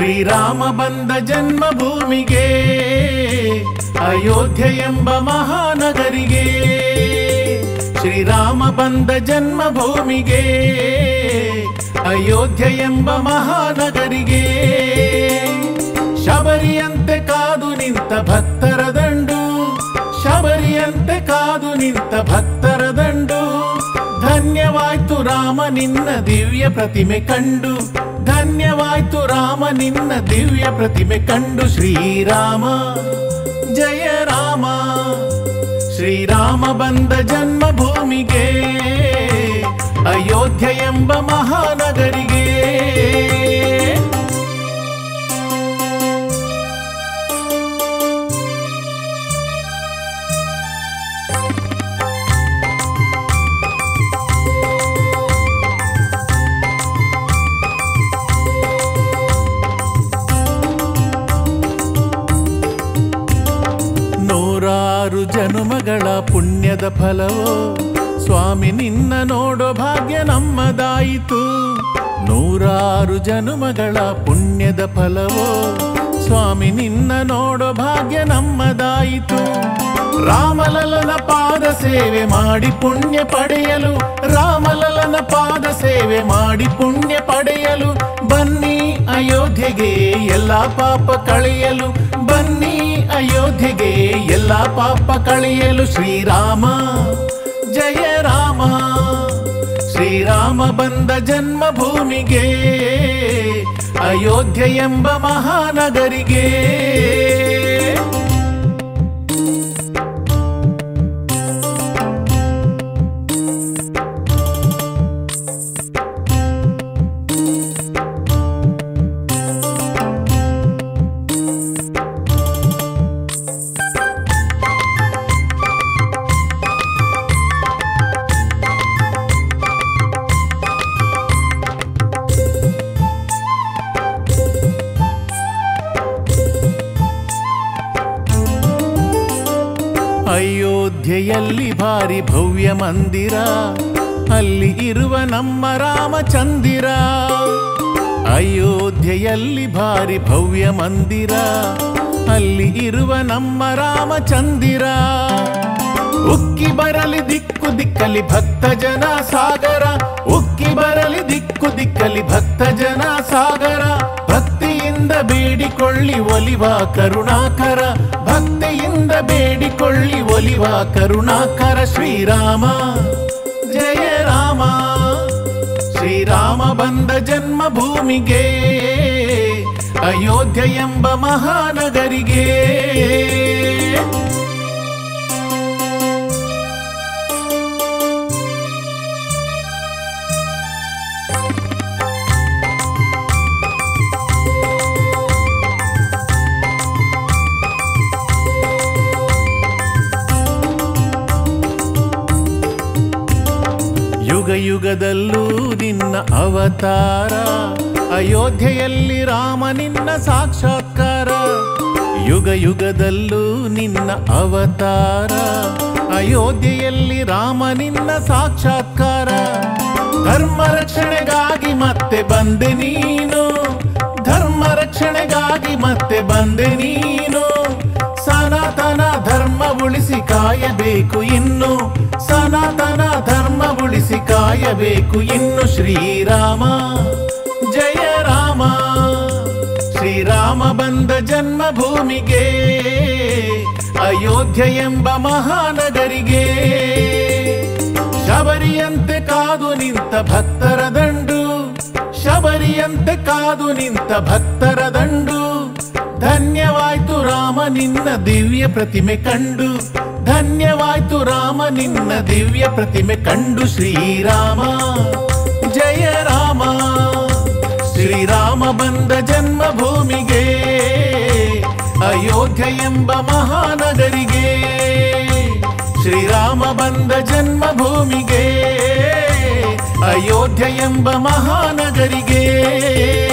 ಶ್ರೀರಾಮ ಬಂದ ಜನ್ಮಭೂಮಿಗೆ ಅಯೋಧ್ಯೆ ಎಂಬ ಮಹಾನಗರಿಗೆ ಶ್ರೀರಾಮ ಬಂದ ಜನ್ಮಭೂಮಿಗೆ ಅಯೋಧ್ಯೆ ಎಂಬ ಮಹಾನಗರಿಗೆ ಶಬರಿಯಂತೆ ಕಾದು ನಿಂತ ಭಕ್ತರ ದಂಡು ಶಬರಿಯಂತೆ ಕಾದು ನಿಂತ ಭಕ್ತರ ದಂಡು ಧನ್ಯವಾಯ್ತು ರಾಮ ನಿನ್ನ ದಿವ್ಯ ಪ್ರತಿಮೆ ಕಂಡು ಧನ್ಯವಾಯ್ತು ರಾಮ ನಿನ್ನ ದಿವ್ಯ ಪ್ರತಿಮೆ ಕಂಡು ಶ್ರೀರಾಮ ಜಯ ರಾಮ ಶ್ರೀರಾಮ ಬಂದ ಜನ್ಮಭೂಮಿಗೆ ಅಯೋಧ್ಯೆ ಎಂಬ ಮಹಾನಗರಿಗೆ ನೂರಾರು ಜನುಮಗಳ ಪುಣ್ಯದ ಫಲವೋ ಸ್ವಾಮಿ ನಿನ್ನ ನೋಡೋ ಭಾಗ್ಯ ನಮ್ಮದಾಯಿತು ನೂರಾರು ಜನುಮಗಳ ಪುಣ್ಯದ ಫಲವೋ ಸ್ವಾಮಿ ನಿನ್ನ ನೋಡೋ ಭಾಗ್ಯ ನಮ್ಮದಾಯಿತು ರಾಮಲಲನ ಪಾದ ಸೇವೆ ಮಾಡಿ ಪುಣ್ಯ ಪಡೆಯಲು ರಾಮಲಲನ ಪಾದ ಸೇವೆ ಮಾಡಿ ಪುಣ್ಯ ಪಡೆಯಲು ಬನ್ನಿ ಅಯೋಧ್ಯೆಗೆ ಎಲ್ಲ ಪಾಪ ಕಳೆಯಲು ಬನ್ನಿ ಅಯೋಧ್ಯೆಗೆ ಎಲ್ಲ ಪಾಪ ಕಳೆಯಲು ಶ್ರೀರಾಮ ಜಯ ರಾಮ ಶ್ರೀರಾಮ ಬಂದ ಜನ್ಮಭೂಮಿಗೆ ಅಯೋಧ್ಯೆ ಎಂಬ ಮಹಾನಗರಿಗೆ ಅಯೋಧ್ಯೆಯಲ್ಲಿ ಭಾರಿ ಭವ್ಯ ಮಂದಿರ ಅಲ್ಲಿ ಇರುವ ನಮ್ಮ ರಾಮಚಂದಿರ ಅಯೋಧ್ಯೆಯಲ್ಲಿ ಭಾರಿ ಭವ್ಯ ಮಂದಿರ ಅಲ್ಲಿ ಇರುವ ನಮ್ಮ ರಾಮಚಂದಿರ ಉಕ್ಕಿ ಬರಲಿ ದಿಕ್ಕು ದಿಕ್ಕಲಿ ಭಕ್ತ ಜನ ಸಾಗರ ಉಕ್ಕಿ ಬರಲಿ ದಿಕ್ಕು ದಿಕ್ಕಲಿ ಭಕ್ತ ಜನ ಸಾಗರ ಭಕ್ತಿಯಿಂದ ಬೇಡಿಕೊಳ್ಳಿ ಒಲಿವ ಕರುಣಾಕರ ಭಕ್ತಿಯಿಂದ ಬೇಡಿಕೊಳ್ಳಿ ಒಲಿವ ಕರುಣಾಕರ ಶ್ರೀರಾಮ ಜಯ ರಾಮ ಶ್ರೀರಾಮ ಬಂದ ಜನ್ಮಭೂಮಿಗೆ ಅಯೋಧ್ಯೆ ಎಂಬ ಮಹಾನಗರಿಗೆ ಯುಗ ಯುಗದಲ್ಲೂ ನಿನ್ನ ಅವತಾರ ಅಯೋಧ್ಯೆಯಲ್ಲಿ ರಾಮ ನಿನ್ನ ಸಾಕ್ಷಾತ್ಕಾರ ಯುಗ ಯುಗದಲ್ಲೂ ನಿನ್ನ ಅವತಾರ ಅಯೋಧ್ಯೆಯಲ್ಲಿ ರಾಮ ನಿನ್ನ ಸಾಕ್ಷಾತ್ಕಾರ ಧರ್ಮ ರಕ್ಷಣೆಗಾಗಿ ಮತ್ತೆ ಬಂದೆ ನೀನು ಧರ್ಮ ರಕ್ಷಣೆಗಾಗಿ ಮತ್ತೆ ಬಂದೆ ನೀನು ಸನಾತನ ಧರ್ಮ ಉಳಿಸಿ ಕಾಯಬೇಕು ಇನ್ನು ಸನಾತನ ಧರ್ಮ ಉಳಿಸಿ ಕಾಯಬೇಕು ಇನ್ನು ಶ್ರೀರಾಮ ಜಯ ರಾಮ ಶ್ರೀರಾಮ ಬಂದ ಜನ್ಮಭೂಮಿಗೆ ಅಯೋಧ್ಯೆ ಎಂಬ ಮಹಾನಗರಿಗೆ ಶಬರಿಯಂತೆ ಕಾದು ನಿಂತ ಭಕ್ತರ ದಂಡು ಶಬರಿಯಂತೆ ಕಾದು ನಿಂತ ಭಕ್ತರ ದಂಡು ಧನ್ಯವಾಯ್ತು ರಾಮ ನಿನ್ನ ದಿವ್ಯ ಪ್ರತಿಮೆ ಕಂಡು ಧನ್ಯವಾಯ್ತು ರಾಮ ನಿನ್ನ ದಿವ್ಯ ಪ್ರತಿಮೆ ಕಂಡು ಶ್ರೀರಾಮ ಜಯ ರಾಮ ಶ್ರೀರಾಮ ಬಂದ ಜನ್ಮಭೂಮಿಗೆ ಅಯೋಧ್ಯೆ ಎಂಬ ಮಹಾನಗರಿಗೆ ಶ್ರೀರಾಮ ಬಂದ ಜನ್ಮಭೂಮಿಗೆ ಅಯೋಧ್ಯೆ ಎಂಬ ಮಹಾನಗರಿಗೆ